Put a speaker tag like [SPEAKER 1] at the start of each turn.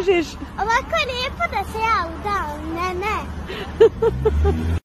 [SPEAKER 1] tražiš?
[SPEAKER 2] Ovako je lijepo da se ja udam, ne.